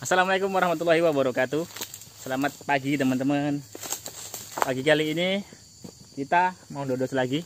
Assalamualaikum warahmatullahi wabarakatuh. Selamat pagi teman-teman. Pagi kali ini kita mau dodos lagi.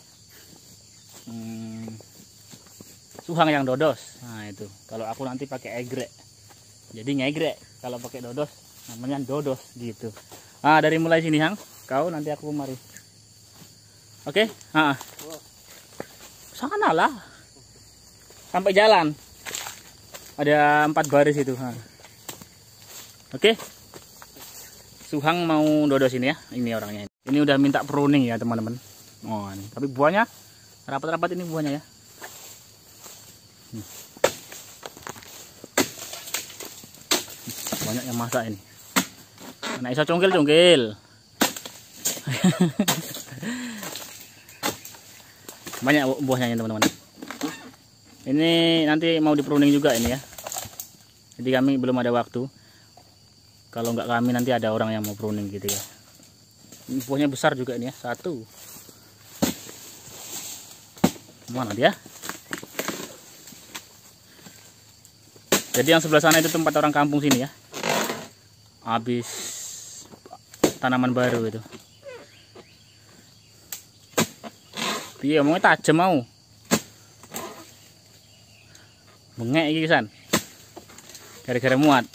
Suhang yang dodos. Nah itu. Kalau aku nanti pakai egrek. Jadi ngegrek. Kalau pakai dodos namanya dodos gitu. Nah dari mulai sini Hang. Kau nanti aku mari. Oke. Nah. Sana lah. Sampai jalan. Ada 4 baris itu. Nah. Oke, Suhang mau dodos ini ya. Ini orangnya. Ini udah minta pruning ya teman-teman. Oh ini. Tapi buahnya rapat-rapat ini buahnya ya. Banyak yang masak ini. Nah iso cungkil-cungkil. Banyak buahnya teman-teman. Ini nanti mau di pruning juga ini ya. Jadi kami belum ada waktu. Kalau nggak kami nanti ada orang yang mau pruning gitu ya. Ini buahnya besar juga ini ya. 1. Mana dia? Jadi yang sebelah sana itu tempat orang kampung sini ya. Habis tanaman baru itu. Iya omongnya tajam mau. Bengek iki San. Gara-gara muat.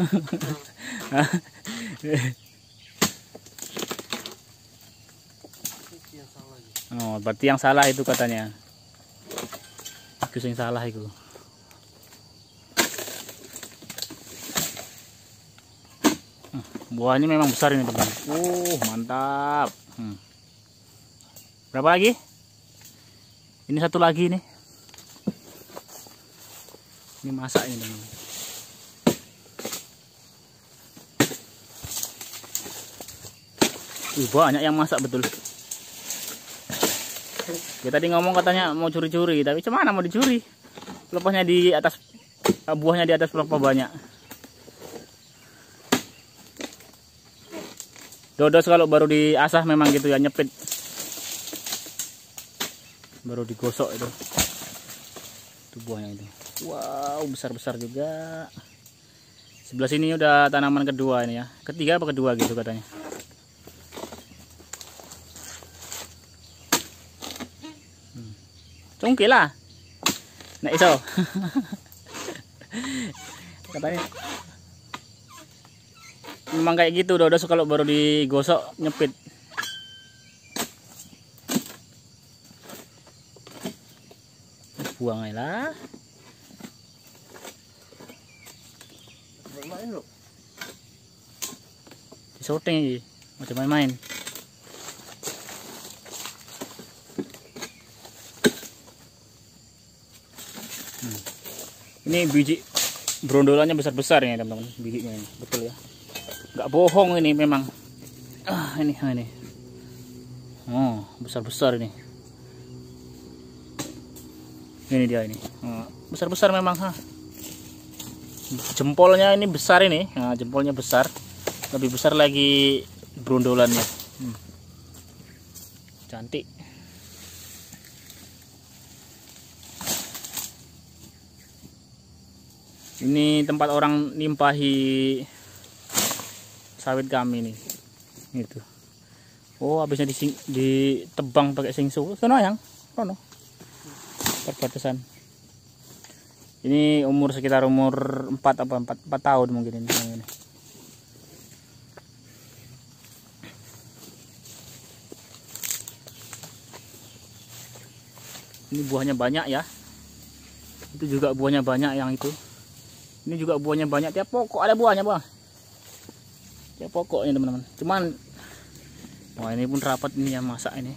Oh, berarti yang salah itu katanya. Itu yang salah itu. Buah ini memang besar ini teman. Mantap. Berapa lagi? Ini 1 lagi nih. Ini masak ini teman. Banyak yang masak betul. Kita tadi ngomong katanya mau curi-curi, tapi cuman mau dicuri? Lepasnya di atas, buahnya di atas berapa banyak. Dodos kalau baru diasah memang gitu ya, nyepit. Baru digosok itu. Itu buahnya itu. Wow, besar-besar juga. Sebelah sini udah tanaman kedua ini ya. Ketiga apa kedua gitu katanya. Cungkil lah. Nah iso. Katanya memang kayak gitu dodos kalau baru digosok nyepit. Buang aja lah. Syuting macam main-main. Ini biji brondolannya besar-besar ya teman-teman, bijinya ini. Betul ya. Nggak bohong ini memang. Ini. Oh, besar-besar ini. Ini dia ini. Besar-besar memang, Jempolnya ini besar ini. Nah, jempolnya besar. Lebih besar lagi brondolannya. Cantik. Ini tempat orang nimpahi sawit kami nih. Itu. Oh, habisnya ditebang pakai singsu. Sono yang, sono. Perbatasan. Ini sekitar umur 4 tahun mungkin ini. Ini buahnya banyak ya. Itu juga buahnya banyak yang itu. Ini juga buahnya banyak, tiap pokok ada buahnya bang. Tiap pokoknya teman-teman. Cuman, wah ini pun rapat ini yang masak ini.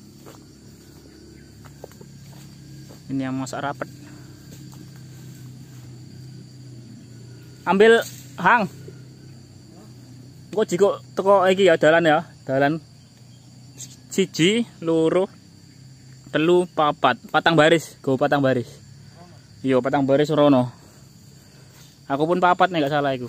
Ini yang masak rapat. Ambil Hang. Kok jiko teko iki ya dalan ya, dalan. 1, 2, 3, 4, patang baris, go patang baris. Yo patang baris rono. Aku pun 4 nih gak salah aku.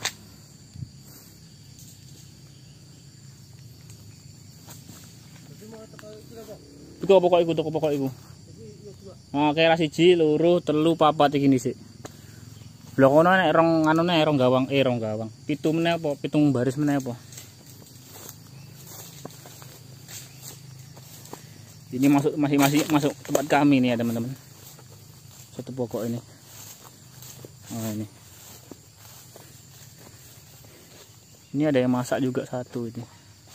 Iku pokok iku. Nah, kira 1, 2, 3, 4 iki dhisik. Blok kono nek rong anune rong gawang, pitu meneh apa pitung baris meneh apa. Ini masih masuk tempat kami nih ya teman-teman. Satu pokok ini. Oh ini. Ini ada yang masak juga satu ini.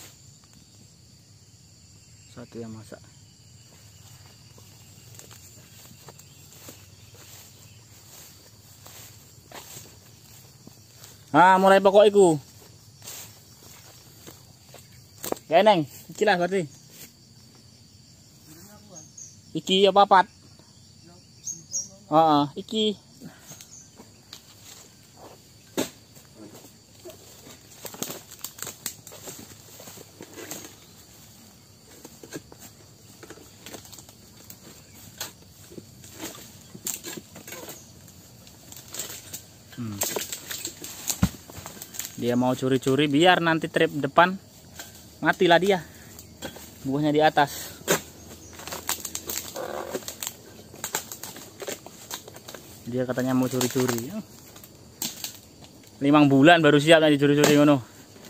Satu yang masak. Ah, mulai pokok iku. Ya neng, iki lah berarti. Iki ya papat. Iki. Dia mau curi-curi biar nanti trip depan matilah dia. Buahnya di atas. Dia katanya mau curi-curi. 5 bulan baru siap nanti curi-curi ngono.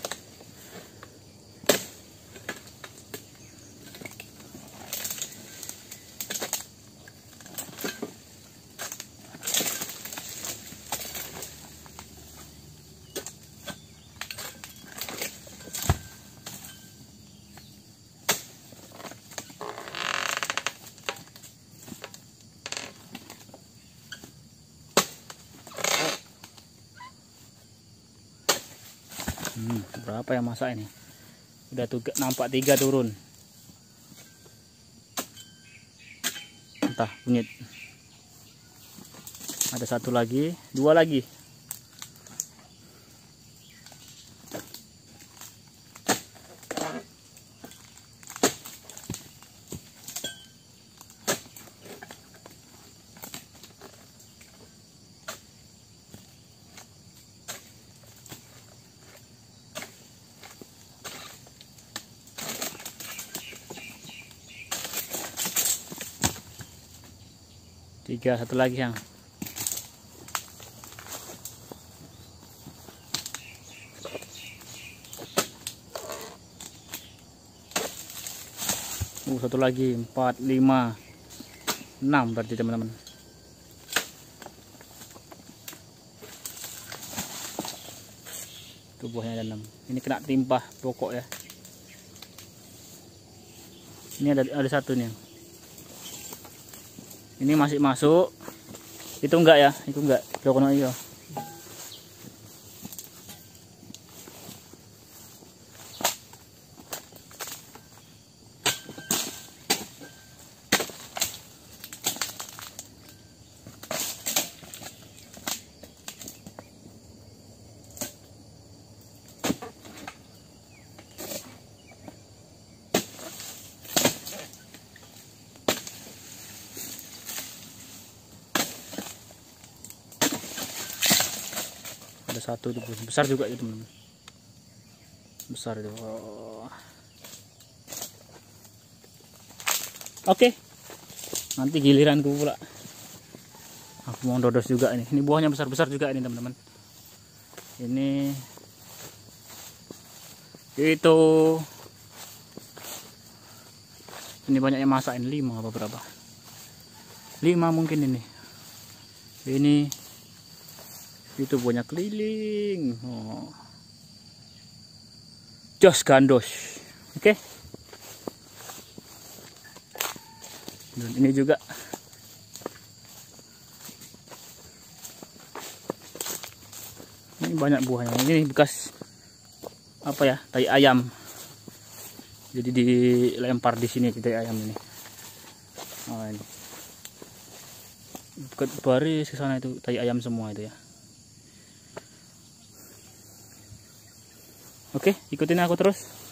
Berapa yang masak ini? Udah tuh nampak 3 turun. Entah kunyit. Ada 1 lagi, 2 lagi. Tiga, 1 lagi yang. Satu lagi, 4, 5, 6 berarti teman-teman. Itu buahnya ada 6. Ini kena timpah pokok ya. Ini ada 1 nih. Ini masih masuk. Itu enggak ya? Itu enggak. Dokono iya. Ada 1 itu besar juga itu teman-teman. Besar itu. Oke. Nanti giliranku pula. Aku mau dodos juga ini. Ini buahnya besar-besar juga ini teman-teman. Ini itu. Ini banyak yang masak ini 5 apa berapa? 5 mungkin ini. Ini itu banyak keliling. Jos gandos. Oke. Dan ini juga. Ini banyak buahnya. Ini bekas apa ya? Tai ayam. Jadi dilempar di sini tai ayam ini. Oh ini. Dekat baris ke sana itu tai ayam semua itu ya. Oke, ikutin aku terus.